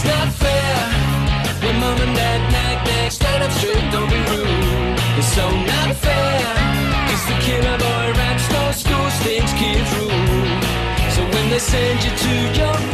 It's not fair when mom and dad nag, stand up straight, don't be rude. It's so not fair, cause the killer boy raps, no school stinks, kids rule. So when they send you to your